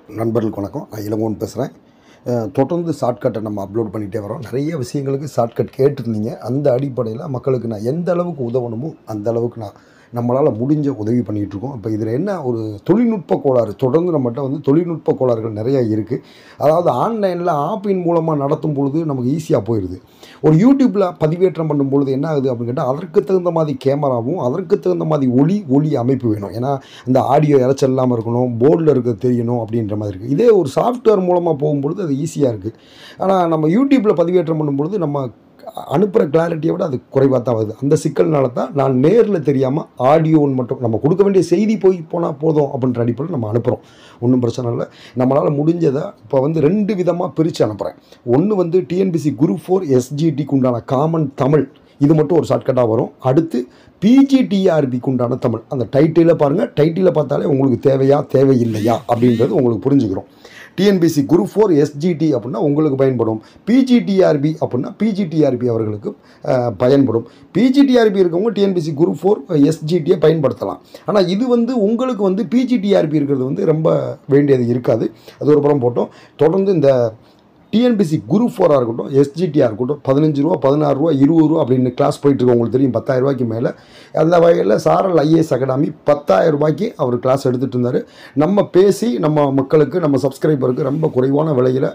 நண்பர்களுக்கு வணக்கம். நான் இளங்கோவன் பேசுகிறேன். தொடர்ந்து ஷார்ட்கட்டை நம்ம அப்லோட் பண்ணிகிட்டே வரோம். நிறைய விஷயங்களுக்கு ஷார்ட்கட் கேட்டிருந்தீங்க. அந்த அடிப்படையில் மக்களுக்கு நான் எந்த அளவுக்கு உதவணுமோ அந்த அளவுக்கு நம்மளால் முடிஞ்ச உதவி பண்ணிகிட்ருக்கோம். இப்போ இதில் என்ன ஒரு தொழில்நுட்ப கோளாறு, தொடர்ந்து நம்மகிட்ட வந்து தொழில்நுட்ப கோளாறுகள் நிறையா இருக்குது. அதாவது ஆன்லைனில் ஆப்பின் மூலமாக நடத்தும் பொழுது நமக்கு ஈஸியாக போயிடுது. ஒரு யூடியூப்பில் பதிவேற்றம் பண்ணும்பொழுது என்ன ஆகுது அப்படின்னு கேட்டால், அதற்கு தகுந்த மாதிரி கேமராவும் அதற்கு தகுந்த மாதிரி ஒளி அமைப்பு வேணும். ஏன்னா அந்த ஆடியோ இரைச்சல் இல்லாமல் இருக்கணும், போர்டில் இருக்க தெரியணும் அப்படின்ற மாதிரி இருக்குது. இதே ஒரு சாஃப்ட்வேர் மூலமாக போகும்பொழுது அது ஈஸியாக இருக்குது. ஆனால் நம்ம யூடியூப்பில் பதிவேற்றம் பண்ணும்பொழுது நம்ம அனுப்புகிற கிளாரிட்டியை விட அது குறைவாக தான் வருது. அந்த சிக்கல்னால தான் நான் நேரில் தெரியாமல் ஆடியோன்னு மட்டும் நம்ம கொடுக்க வேண்டிய செய்தி போனால் போதும் அப்படின்ற அடிப்படையில் நம்ம அனுப்புகிறோம். ஒன்றும் பிரச்சனை இல்லை. நம்மளால் முடிஞ்சதை இப்போ வந்து 2 விதமாக பிரித்து அனுப்புகிறேன். ஒன்று வந்து டிஎன்பிசி குரூப் 4 எஸ்ஜிடிக்கு உண்டான காமன் தமிழ், இது மட்டும் ஒரு ஷார்ட்கட்டாக வரும். அடுத்து பிஜிடிஆர்பிக்கு உண்டான தமிழ். அந்த டைட்டிலை பாருங்கள், டைட்டிலை பார்த்தாலே உங்களுக்கு தேவையில்லையா அப்படின்றது உங்களுக்கு புரிஞ்சுக்கிறோம். டிஎன்பிசி குரூப் 4 எஸ்ஜிடி அப்படின்னா உங்களுக்கு பயன்படும். பிஜிடிஆர்பி அப்படின்னா பிஜிடிஆர்பி அவர்களுக்கு பயன்படும். பிஜிடிஆர்பி இருக்கவங்க டிஎன்பிசி குரூப் 4 எஸ்ஜிடியை பயன்படுத்தலாம். ஆனால் இது வந்து உங்களுக்கு வந்து பிஜிடிஆர்பி இருக்கிறது வந்து ரொம்ப வேண்டியது இருக்காது. அது ஒரு புறம் போட்டோம். தொடர்ந்து இந்த டிஎன்பிசி குரூப் 4 இருக்கட்டும், எஸ்ஜிடிஆர் இருக்கட்டும், 15 ரூபா, 16 ரூபா, 20 ரூபா அப்படின்னு கிளாஸ் போயிட்டுருக்கு. உங்களுக்கு தெரியும், 10,000 ரூபாய்க்கு மேலே. அந்த வகையில் சாரல் ஐஏஎஸ் அகாடமி 10,000 ரூபாய்க்கு அவர் கிளாஸ் எடுத்துகிட்டு இருந்தார். நம்ம பேசி நம்ம மக்களுக்கு, நம்ம சப்ஸ்கிரைபருக்கு ரொம்ப குறைவான விலையில்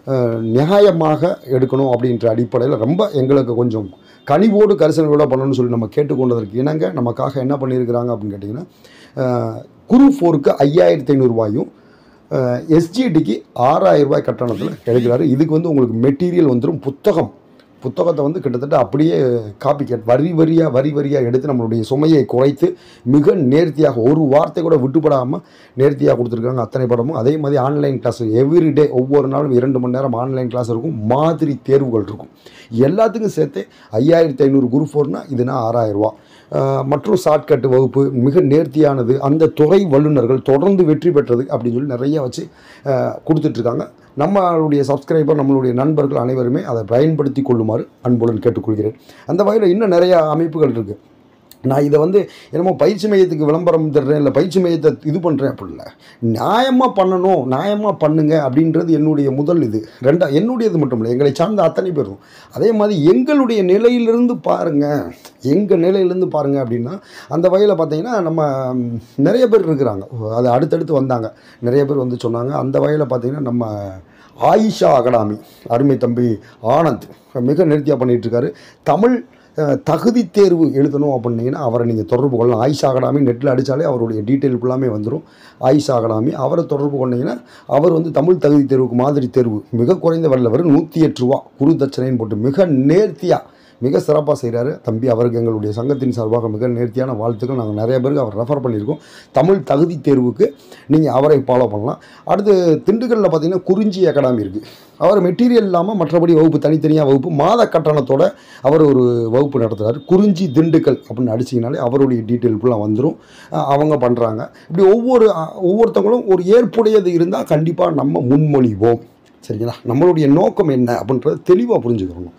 நியாயமாக எடுக்கணும் அப்படின்ற அடிப்படையில் ரொம்ப எங்களுக்கு கொஞ்சம் கனிவோடு கரிசனையோடு பண்ணணும்னு சொல்லி நம்ம கேட்டுக்கொண்டதற்கு இணங்க நமக்காக என்ன பண்ணியிருக்கிறாங்க அப்படின்னு கேட்டிங்கன்னா, குரூப் 4க்கு 5,500 ரூபாயும் எஸ்ஜிடிக்கு 6,000 ரூபாய் கட்டணத்தில் எடுக்கிறாரு. இதுக்கு வந்து உங்களுக்கு மெட்டீரியல் வந்துடும். புத்தகத்தை வந்து கிட்டத்தட்ட அப்படியே காப்பி கேட் வரி வரியாக எடுத்து நம்மளுடைய சுமையை குறைத்து மிக நேர்த்தியாக, ஒரு வார்த்தை கூட விட்டுப்படாமல் நேர்த்தியாக கொடுத்துருக்காங்க அத்தனை படமும். அதே மாதிரி ஆன்லைன் கிளாஸ் எவ்ரிடே, ஒவ்வொரு நாளும் 2 மணி நேரம் ஆன்லைன் கிளாஸ் இருக்கும். மாதிரி தேர்வுகள் இருக்கும். எல்லாத்துக்கும் சேர்த்து 5,500 குரூப் 4னா இதுனா 6,000 ரூபா. மற்றும் ஷார்ட்கட் வகுப்பு மிக நேர்த்தியானது, அந்த துறை வல்லுநர்கள் தொடர்ந்து வெற்றி பெற்றது அப்படின்னு சொல்லி நிறைய வச்சு கொடுத்துட்ருக்காங்க. நம்மளுடைய சப்ஸ்கிரைபர், நம்மளுடைய நண்பர்கள் அனைவருமே அதை பயன்படுத்தி கொள்ளுமாறு அன்புடன் கேட்டுக்கொள்கிறேன். அந்த வகையில் இன்னும் நிறையா அமைப்புகள் இருக்குது. நான் இதை வந்து என்னமோ பயிற்சி மையத்துக்கு விளம்பரம் தர்றேன், இல்லை பயிற்சி மையத்தை இது பண்ணுறேன் அப்படி இல்லை. நியாயமாக பண்ணணும், நியாயமாக பண்ணுங்க அப்படின்றது என்னுடைய முதல் இது. என்னுடையது மட்டும் இல்லை, எங்களை சார்ந்த அத்தனை பேரும். அதே மாதிரி எங்களுடைய நிலையிலிருந்து பாருங்கள், எங்கள் நிலையிலேருந்து பாருங்கள் அப்படின்னா, அந்த வகையில் பார்த்தீங்கன்னா நம்ம நிறைய பேர் இருக்கிறாங்க. அது அடுத்தடுத்து வந்தாங்க, நிறைய பேர் வந்து சொன்னாங்க. அந்த வகையில் பார்த்தீங்கன்னா நம்ம ஆயிஷா அகாடமி, அருமை தம்பி ஆனந்த் மிக நேர்த்தியாக பண்ணிகிட்ருக்காரு. தமிழ் தகுதி தேர்வு எழுதணும் அப்படின்னீங்கன்னா அவரை நீங்கள் தொடர்பு கொள்ளலாம். ஆயிஷா அகாடமி நெட்டில் அடித்தாலே அவருடைய டீட்டெயில் ஃபுல்லாமே வந்துடும். ஆயிஷா அகாடமி, அவரை தொடர்பு கொண்டீங்கன்னா அவர் வந்து தமிழ் தகுதி தேர்வுக்கு மாதிரி தேர்வு மிக குறைந்த விலையில் வரும். 108 ரூபா குரு தட்சணைன்னு போட்டு மிக நேர்த்தியாக மிக சிறப்பாக செய்கிறாரு தம்பி. அவருக்கு எங்களுடைய சங்கத்தின் சார்பாக மிக நேர்த்தியான வாழ்த்துக்கள். நாங்கள் நிறைய பேருக்கு அவர் ரெஃபர் பண்ணியிருக்கோம். தமிழ் தகுதி தேர்வுக்கு நீங்கள் அவரை ஃபாலோ பண்ணலாம். அடுத்து திண்டுக்கல்லில் பார்த்தீங்கன்னா குறிஞ்சி அகாடமி இருக்குது. அவர் மெட்டீரியல் இல்லாமல் மற்றபடி வகுப்பு தனித்தனியாக வகுப்பு மாத கட்டணத்தோடு அவர் ஒரு வகுப்பு நடத்துகிறார். குறிஞ்சி திண்டுக்கல் அப்படின்னு அடிச்சிங்கனாலே அவருடைய டீட்டெயில் ஃபுல்லாக வந்துடும். அவங்க பண்ணுறாங்க. இப்படி ஒவ்வொருத்தவங்களும் ஒரு ஏற்புடையது இருந்தால் கண்டிப்பாக நம்ம முன்மொழிவோம். சரிங்களா? நம்மளுடைய நோக்கம் என்ன அப்படின்றத தெளிவாக புரிஞ்சுக்கிறோம்.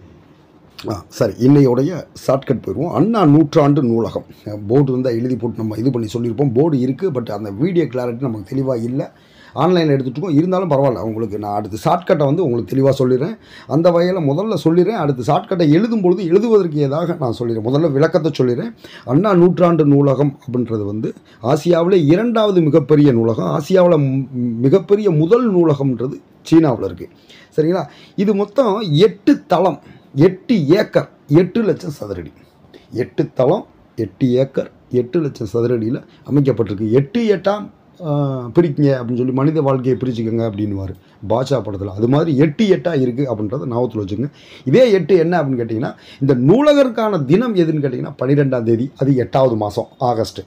சரி, இன்னையோடைய ஷார்ட்கட் போயிடுவோம். அண்ணா நூற்றாண்டு நூலகம் போர்டு இருந்தால் எழுதி போட்டு நம்ம இது பண்ணி சொல்லியிருப்போம். போர்டு இருக்குது, பட் அந்த வீடியோ கிளாரிட்டி நமக்கு தெளிவாக இல்லை. ஆன்லைனில் எடுத்துகிட்டு இருந்தாலும் பரவாயில்ல. உங்களுக்கு நான் அடுத்து ஷார்ட்கட்டை வந்து உங்களுக்கு தெளிவாக சொல்லிடுறேன். அந்த வகையில் முதல்ல சொல்லிடுறேன். அடுத்து ஷார்ட்கட்டை எழுதும்பொழுது எழுதுவதற்கு ஏதாக நான் சொல்லிடுறேன். முதல்ல விளக்கத்தை சொல்லிடுறேன். அண்ணா நூற்றாண்டு நூலகம் அப்படின்றது வந்து ஆசியாவில் 2வது மிகப்பெரிய நூலகம். ஆசியாவில் மிகப்பெரிய முதல் நூலகம்ன்றது சீனாவில் இருக்குது. சரிங்களா? இது மொத்தம் 8 தளம், 8 ஏக்கர், 8 லட்சம் சதுரடி. 8 தளம், 8 ஏக்கர், 8 லட்சம் சதுரடியில் அமைக்கப்பட்டிருக்கு. 8 பிரிக்குங்க அப்படின்னு சொல்லி மனித வாழ்க்கையை பிரிச்சுக்கோங்க அப்படின்னுவார் பாட்ஷா படத்தில். அது மாதிரி 8 இருக்குது அப்படின்றத ஞாபகத்தில் வச்சுக்கோங்க. இதே 8 என்ன அப்படின்னு கேட்டிங்கன்னா, இந்த நூலகருக்கான தினம் எதுன்னு கேட்டிங்கன்னா 12ஆம் தேதி, அது 8வது மாதம் ஆகஸ்ட்டு.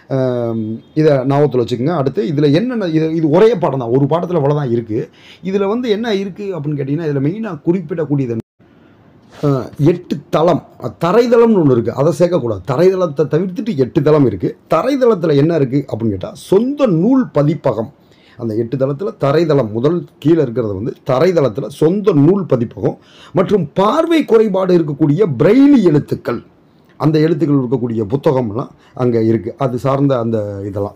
இதை ஞாபகத்தில் வச்சுக்கோங்க. அடுத்து இதில் என்னென்ன, இது ஒரே பாடம் தான், ஒரு பாடத்தில் அவ்வளோ தான் இருக்குது. இதில் வந்து என்ன இருக்குது அப்படின்னு கேட்டிங்கன்னா, இதில் மெயினாக குறிப்பிடக்கூடியது 8 தளம், தரைதளம்னு ஒன்று இருக்குது, அதை சேர்க்கக்கூடாது. தரைதளத்தை தவிர்த்துட்டு 8 தளம் இருக்குது. தரைதளத்தில் என்ன இருக்குது அப்படின்னு கேட்டால் சொந்த நூல் பதிப்பகம். அந்த 8 தளத்தில் தரைதளம் முதல் கீழே இருக்கிறது வந்து தரைதளத்தில் சொந்த நூல் பதிப்பகம் மற்றும் பார்வை குறைபாடு இருக்கக்கூடிய பிரெய்லி எழுத்துக்கள், அந்த எழுத்துக்கள் இருக்கக்கூடிய புத்தகம்லாம் அங்கே இருக்குது. அது சார்ந்த அந்த இதெல்லாம்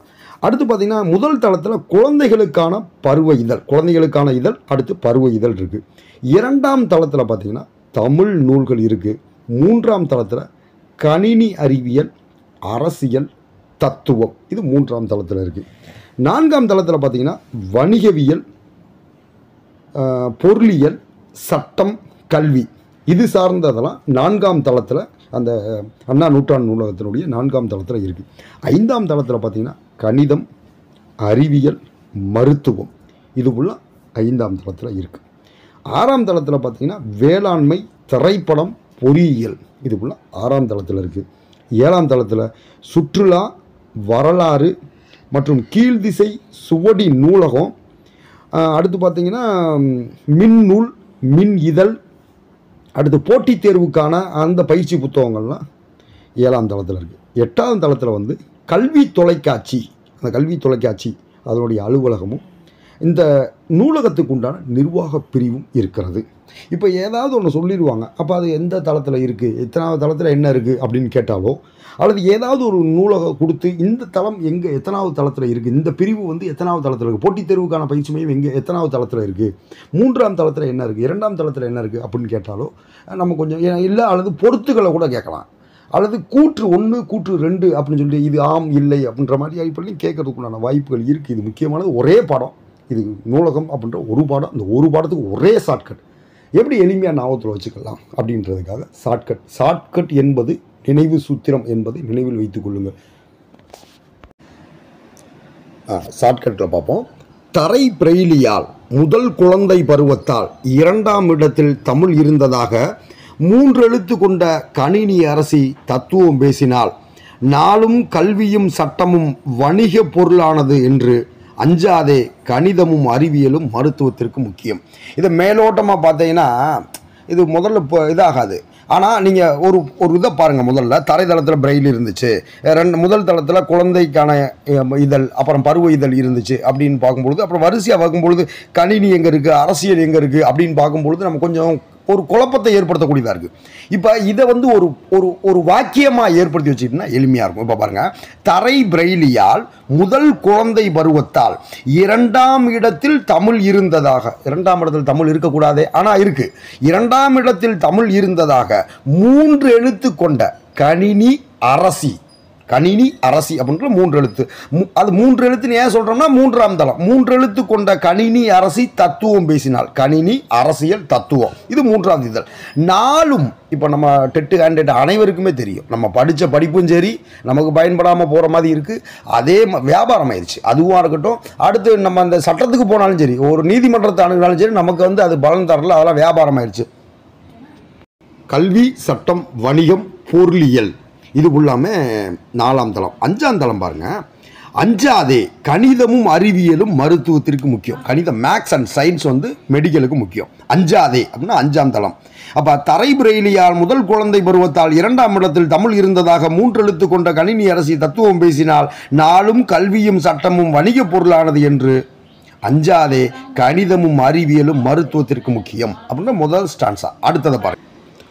அடுத்து பார்த்திங்கன்னா முதல் தளத்தில் குழந்தைகளுக்கான பருவ இதழ், குழந்தைகளுக்கான இதழ், அடுத்து பருவ இதழ் இருக்குது. இரண்டாம் தளத்தில் பார்த்திங்கன்னா தமிழ் நூல்கள் இருக்குது. மூன்றாம் தளத்தில் கணினி அறிவியல், அரசியல், தத்துவம், இது மூன்றாம் தளத்தில் இருக்குது. நான்காம் தளத்தில் பார்த்திங்கன்னா வணிகவியல், பொருளியல், சட்டம், கல்வி, இது சார்ந்ததெல்லாம் நான்காம் தளத்தில் அந்த அண்ணா நூற்றாண்டு நூலகத்தினுடைய நான்காம் தளத்தில் இருக்குது. ஐந்தாம் தளத்தில் பார்த்திங்கன்னா கணிதம், அறிவியல், மருத்துவம், இது உள்ள ஐந்தாம் தளத்தில் இருக்குது. ஆறாம் தளத்தில் பார்த்திங்கன்னா வேளாண்மை, திரைப்படம், பொறியியல், இது உள்ள ஆறாம் தளத்தில் இருக்குது. ஏழாம் தளத்தில் சுற்றுலா, வரலாறு மற்றும் கீழ்திசை சுவடி நூலகம், அடுத்து பார்த்திங்கன்னா மின்னூல், மின் இதழ், அடுத்து போட்டித் தேர்வுக்கான அந்த பயிற்சி புத்தகங்கள்லாம் ஏழாம் தளத்தில் இருக்குது. எட்டாம் தளத்தில் வந்து கல்வி தொலைக்காட்சி, அந்த கல்வி தொலைக்காட்சி அதனுடைய அலுவலகமும் இந்த நூலகத்துக்கு உண்டான நிர்வாக பிரிவும் இருக்கிறது. இப்போ ஏதாவது ஒன்று சொல்லிடுவாங்க, அப்போ அது எந்த தளத்தில் இருக்குது, எத்தனாவது தளத்தில் என்ன இருக்குது அப்படின்னு கேட்டாலோ, அல்லது ஏதாவது ஒரு நூலகம் கொடுத்து இந்த தளம் எங்கே எத்தனாவது தளத்தில் இருக்குது, இந்த பிரிவு வந்து எத்தனாவது தளத்தில் இருக்குது, போட்டித் தேர்வுக்கான பயிற்சி மையம் எங்கே எத்தனாவது தளத்தில் இருக்குது, மூன்றாம் தளத்தில் என்ன இருக்குது, இரண்டாம் தளத்தில் என்ன இருக்குது அப்படின்னு கேட்டாலோ நம்ம கொஞ்சம் இல்லை, அல்லது பொறுத்துக்களை கூட கேட்கலாம், அல்லது கூற்று 1 கூற்று 2 அப்படின்னு சொல்லிட்டு இது ஆம் இல்லை அப்படின்ற மாதிரி அடிப்படையிலையும் கேட்கறதுக்குண்டான வாய்ப்புகள் இருக்குது. இது முக்கியமானது. ஒரே பாடம் இது, நூலகம் அப்படின்ற ஒரு பாடம், இந்த ஒரு பாடத்துக்கு ஒரே ஷார்ட்கட், எப்படி எளிமையாக ஞாபகத்தில் வச்சுக்கலாம் அப்படின்றதுக்காக ஷார்ட்கட் என்பது நினைவு சூத்திரம் என்பதை நினைவில் வைத்துக் கொள்ளுங்கள். ஷார்ட்கட்டில் பார்ப்போம். தரை பிரெய்லியால் முதல் குழந்தை பருவத்தால் 2ஆம் இடத்தில் தமிழ் இருந்ததாக 3 எழுத்து கொண்ட கணினி அரசி தத்துவம் பேசினால், நாளும் கல்வியும் சட்டமும் வணிக பொருளானது என்று அஞ்சாதே, கணிதமும் அறிவியலும் மருத்துவத்திற்கு முக்கியம். இதை மேலோட்டமாக பார்த்தீங்கன்னா இது முதல்ல இப்போ இதாகாது. ஆனால் நீங்கள் ஒரு இதை பாருங்கள். முதல்ல தரைதளத்தில் பிரெயில் இருந்துச்சு, முதல் தளத்தில் குழந்தைக்கான இதழ், அப்புறம் பருவ இதழ் இருந்துச்சு அப்படின்னு பார்க்கும்பொழுது, அப்புறம் வரிசையாக பார்க்கும்பொழுது கணினி எங்கே இருக்குது, அரசியல் எங்கே இருக்குது அப்படின்னு பார்க்கும்பொழுது நம்ம கொஞ்சம் ஒரு குழப்பத்தை ஏற்படுத்தக்கூடியதாக இருக்குது. இப்போ இதை வந்து ஒரு வாக்கியமாக ஏற்படுத்தி வச்சுக்கிட்டோம்னா எளிமையாக இருக்கும். இப்போ பாருங்கள், தரை பிரெய்லியால் முதல் குழந்தை பருவத்தால் 2ஆம் இடத்தில் தமிழ் இருந்ததாக, 2ஆம் இடத்தில் தமிழ் இருக்கக்கூடாதே ஆனால் இருக்குது, 2ஆம் இடத்தில் தமிழ் இருந்ததாக 3 எழுத்து கொண்ட கணினி அரசி, கணினி அரசி அப்படின்ற 3 எழுத்து, அது 3 எழுத்துன்னு ஏன் சொல்கிறோம்னா 3ஆம் தளம், 3 எழுத்து கொண்ட கணினி அரசி தத்துவம் பேசினால், கணினி அரசியல் தத்துவம், இது 3ஆம் இதழ். நாளும் இப்போ நம்ம டெட்டு கேண்டிடேட் அனைவருக்குமே தெரியும், நம்ம படித்த படிப்பும் சரி நமக்கு பயன்படாமல் போகிற மாதிரி இருக்குது. அதே வியாபாரம் ஆயிடுச்சு, அதுவாக இருக்கட்டும். அடுத்து நம்ம அந்த சட்டத்துக்கு போனாலும் சரி, ஒரு நீதிமன்றத்தை அணுகினாலும் சரி, நமக்கு வந்து அது பலன் தரல, அதெல்லாம் வியாபாரம் ஆயிடுச்சு. கல்வி, சட்டம், வணிகம், பொருளியல், இது உள்ளாமல் 4ஆம் தளம். 5ஆம் தளம் பாருங்கள், அஞ்சாதே, கணிதமும் அறிவியலும் மருத்துவத்திற்கு முக்கியம். கணிதம், மேக்ஸ் அண்ட் சயின்ஸ் வந்து மெடிக்கலுக்கு முக்கியம். அஞ்சாதே அப்படின்னா 5ஆம் தளம். அப்போ தரை பிரெய்லியால் முதல் குழந்தை பருவத்தால் 2ஆம் இடத்தில் தமிழ் இருந்ததாக 3 எழுத்து கொண்ட கணினி அரசி தத்துவம் பேசினால், நாளும் கல்வியும் சட்டமும் வணிக பொருளானது என்று அஞ்சாதே, கணிதமும் அறிவியலும் மருத்துவத்திற்கு முக்கியம் அப்படின்னா முதல் ஸ்டான்ஸா. அடுத்ததை பாருங்கள்.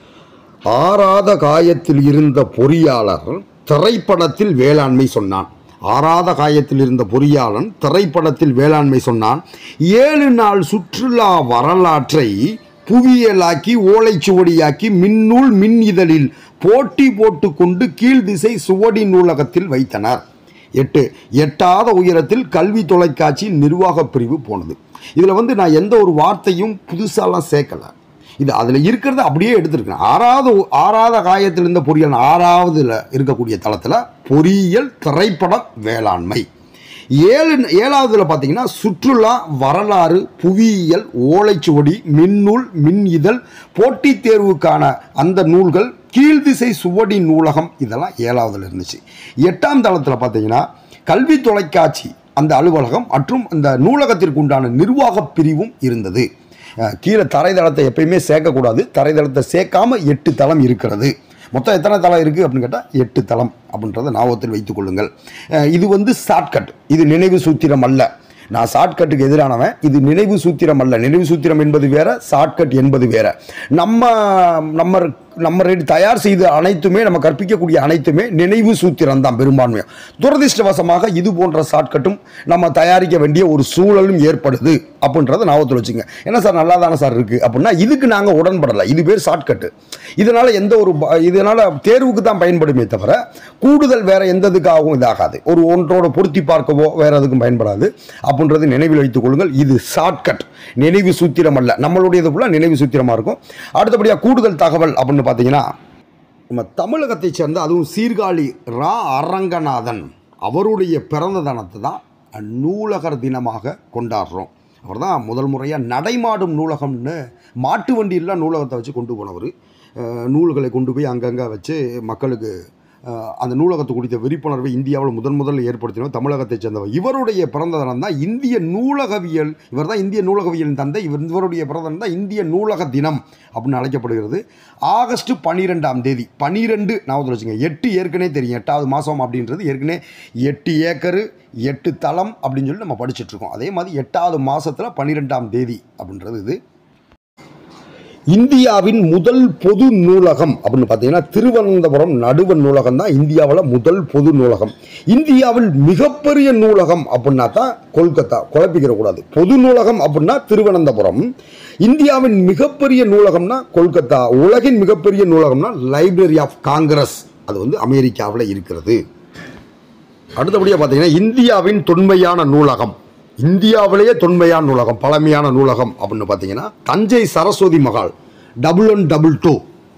ஆறாத காயத்தில் இருந்த பொறியாளர் திரைப்படத்தில் வேளாண்மை சொன்னான். ஆறாத காயத்தில் இருந்த பொறியாளன் திரைப்படத்தில் வேளாண்மை சொன்னான். 7 நாள் சுற்றுலா வரலாற்றை புவியியலாக்கி ஓலைச்சுவடியாக்கி மின்னூல் மின் இதழில் போட்டி போட்டுக்கொண்டு கீழ்திசை சுவடி நூலகத்தில் வைத்தனர். 8 எட்டாத உயரத்தில் கல்வி தொலைக்காட்சி நிர்வாக பிரிவு போனது. இதில் வந்து நான் எந்த ஒரு வார்த்தையும் புதுசாலாம் சேர்க்கலை, இது அதில் இருக்கிறத அப்படியே எடுத்துருக்கேன். ஆறாத காயத்தில் இருந்த பொறியியல் 6ஆவதுல இருக்கக்கூடிய தளத்தில் பொறியியல், திரைப்பட, வேளாண்மை. 7ஆவதுல பார்த்தீங்கன்னா சுற்றுலா, வரலாறு, புவியியல், ஓலைச்சுவடி, மின்னூல், மின் இதழ், போட்டித் தேர்வுக்கான அந்த நூல்கள், கீழ்திசை சுவடி நூலகம், இதெல்லாம் 7ஆவதுல இருந்துச்சு. 8ஆம் தளத்தில் பார்த்தீங்கன்னா கல்வி தொலைக்காட்சி அந்த அலுவலகம் மற்றும் அந்த நூலகத்திற்கு உண்டான நிர்வாக பிரிவும் இருந்தது. கீழே தரைதளத்தை எப்பயுமே சேர்க்கக்கூடாது, தரைதளத்தை சேர்க்காம 8 தளம் இருக்கிறது. மொத்தம் எத்தனை தளம் இருக்குது அப்படின்னு கேட்டால் 8 தளம் அப்படின்றத ஞாபகத்தில் வைத்துக் கொள்ளுங்கள். இது வந்து ஷார்ட்கட், இது நினைவு சூத்திரம் அல்ல. நான் ஷார்ட்கட்டுக்கு எதிரானவன். இது நினைவு சூத்திரம் அல்ல. நினைவு சூத்திரம் என்பது வேற, ஷார்ட்கட் என்பது வேற. நம்ம நம்ம தயார் செய்த அனைத்துமே, நம்ம கற்பிக்கக்கூடிய அனைத்துமே நினைவு சூத்திரம் தான் பெரும்பான்மையாக. துரதிருஷ்டவசமாக இது போன்ற ஷார்ட்கட்டும் நம்ம தயாரிக்க வேண்டிய ஒரு சூழலும் ஏற்படுது அப்படின்றத ஞாபகத்தில் வச்சுங்க. என்ன சார் நல்லா தானே சார் இருக்குது அப்படின்னா, இதுக்கு நாங்கள் உடன்படலை. இது பேர் ஷார்ட்கட்டு. இதனால் இதனால் தேர்வுக்கு தான் பயன்படுமே தவிர கூடுதல் வேறு எந்த இதுக்காகவும் இதாகாது. ஒன்றோட பொருத்தி பார்க்கவோ வேறு எதுக்கும் பயன்படாது அப்படின்றது நினைவில் வைத்துக் கொள்ளுங்கள். இது ஷார்ட்கட், நினைவு சூத்திரம் அல்ல. நம்மளுடையது ஃபுல்லாக நினைவு சூத்திரமாக இருக்கும். அடுத்தபடியாக கூடுதல் தகவல் அப்படின்னு பார்த்தீங்கன்னா, நம்ம தமிழகத்தை சேர்ந்த அதுவும் சீர்காழி ரா அரங்கநாதன் அவருடைய பிறந்த தினத்தை தான் நூலகர் தினமாக கொண்டாடுறோம். அவர் தான் முதல் முறையாக நடைமாடும் நூலகம்னு மாட்டு வண்டியெல்லாம் நூலகத்தை வச்சு கொண்டு போனவர். நூல்களை கொண்டு போய் அங்கங்கே வச்சு மக்களுக்கு அந்த நூலகத்தை குறித்த விழிப்புணர்வை இந்தியாவில் முதல்ல ஏற்படுத்தினோம் தமிழகத்தை சேர்ந்தவர். இவருடைய பிறந்த தினம் தான் இந்திய நூலகவியல். இவர் தான் இந்திய நூலகவியலின் தந்தை. இவருடைய பிறந்த தினம் தான் இந்திய நூலக தினம் அப்படின்னு அழைக்கப்படுகிறது. ஆகஸ்ட் 12ஆம் தேதி 12 ஞாபகத்தில் வச்சுங்க. 8 ஏற்கனவே தெரியும், 8வது மாதம் அப்படின்றது ஏற்கனவே 8 ஏக்கரு 8 தளம் அப்படின்னு சொல்லி நம்ம படிச்சுட்ருக்கோம். அதே மாதிரி 8வது மாதத்தில் 12ஆம் தேதி அப்படின்றது இது. இந்தியாவின் முதல் பொது நூலகம் அப்படின்னு பார்த்தீங்கன்னா திருவனந்தபுரம் நடுவண் நூலகம் தான் இந்தியாவில் முதல் பொது நூலகம். இந்தியாவில் மிகப்பெரிய நூலகம் அப்படின்னா தான் கொல்கத்தா, குழப்பிக்கிறக்கூடாது. பொது நூலகம் அப்படின்னா திருவனந்தபுரம், இந்தியாவின் மிகப்பெரிய நூலகம்னா கொல்கத்தா, உலகின் மிகப்பெரிய நூலகம்னா லைப்ரரி ஆஃப் காங்கிரஸ், அது அமெரிக்காவில் இருக்கிறது. அடுத்தபடியாக பார்த்தீங்கன்னா இந்தியாவின் தொன்மையான நூலகம், இந்தியாவிலேயே தொன்மையான நூலகம், பழமையான நூலகம் அப்படின்னு பார்த்தீங்கன்னா தஞ்சை சரஸ்வதி மகால் 1122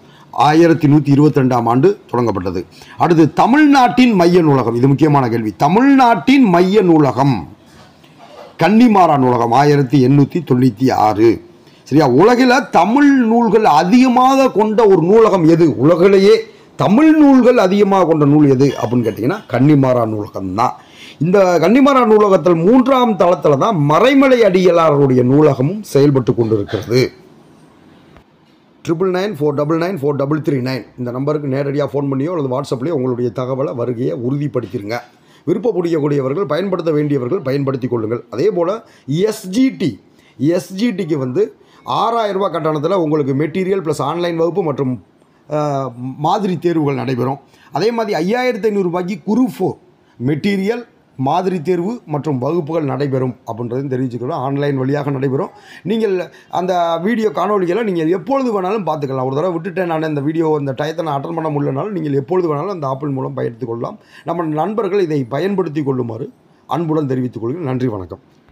1122ஆம் ஆண்டு தொடங்கப்பட்டது. அடுத்து தமிழ்நாட்டின் மைய நூலகம், இது முக்கியமான கேள்வி. தமிழ்நாட்டின் மைய நூலகம் கன்னிமாரா நூலகம் 1896. சரியா? உலகில் தமிழ் நூல்கள் அதிகமாக கொண்ட ஒரு நூலகம் எது? உலகிலேயே தமிழ் நூல்கள் அதிகமாக கொண்ட நூல் எது அப்படின்னு கேட்டிங்கன்னா கன்னிமாரா நூலகம் தான். இந்த கன்னிமாரா நூலகத்தில் 3ஆம் தளத்தில் தான் மறைமலை அடிகளாருடைய நூலகமும் செயல்பட்டு கொண்டிருக்கிறது. 9994994339 இந்த நம்பருக்கு நேரடியாக ஃபோன் பண்ணியோ அல்லது வாட்ஸ்அப்லேயோ உங்களுடைய தகவலை வருகையை உறுதிப்படுத்திடுங்க. விருப்பப்படக்கூடியவர்கள், பயன்படுத்த வேண்டியவர்கள் பயன்படுத்தி கொள்ளுங்கள். அதே போல் எஸ்ஜிடிக்கு 6000 ரூபா கட்டணத்தில் உங்களுக்கு மெட்டீரியல் ப்ளஸ் ஆன்லைன் வகுப்பு மற்றும் மாதிரி தேர்வுகள் நடைபெறும். அதே மாதிரி 5500 ரூபாய்க்கு குரூப் 4 மெட்டீரியல், மாதிரி தேர்வு மற்றும் வகுப்புகள் நடைபெறும் அப்படின்றதையும் தெரிவிச்சுக்கிறோம். ஆன்லைன் வழியாக நடைபெறும். நீங்கள் அந்த வீடியோ காணொலிகளை நீங்கள் எப்பொழுது வேணாலும் பார்த்துக்கலாம். ஒரு தடவை விட்டுட்டேன் நான் இந்த வீடியோ, இந்த டயத்தை நான் அட்டன் பண்ண முடியலனாலும் நீங்கள் எப்பொழுது வேணாலும் அந்த ஆப்பிள் மூலம் பயன்படுத்திக் கொள்ளலாம். நம்ம நண்பர்கள் இதை பயன்படுத்தி கொள்ளுமாறு அன்புடன் தெரிவித்துக் கொள்கிறேன். நன்றி, வணக்கம்.